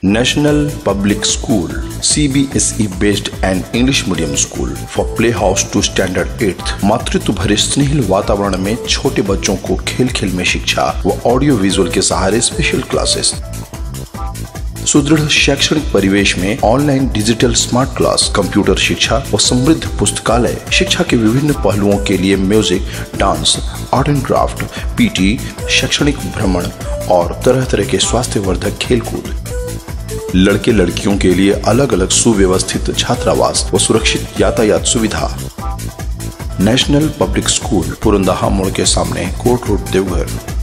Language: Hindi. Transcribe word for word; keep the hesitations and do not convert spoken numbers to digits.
National Public School, C B S E based and English medium school for playhouse to standard eighth। मातृत्व भरे स्नेहिल वातावरण में छोटे बच्चों को खेल खेल में शिक्षा व ऑडियो विजुअल के सहारे स्पेशल क्लासेस। सुदृढ़ शैक्षणिक परिवेश में online digital smart class, computer शिक्षा व समृद्ध पुस्तकालय। शिक्षा के विभिन्न पहलुओं के लिए music, dance, art and craft, PT, शैक्षणिक भ्रमण और तरह तरह के स्वास्थ्य वर्धक खेलकूद। लड़के लड़कियों के लिए अलग अलग सुव्यवस्थित छात्रावास व सुरक्षित यातायात सुविधा। नेशनल पब्लिक स्कूल, पुरंदाहा मोड़ के सामने, कोर्ट रोड, देवघर।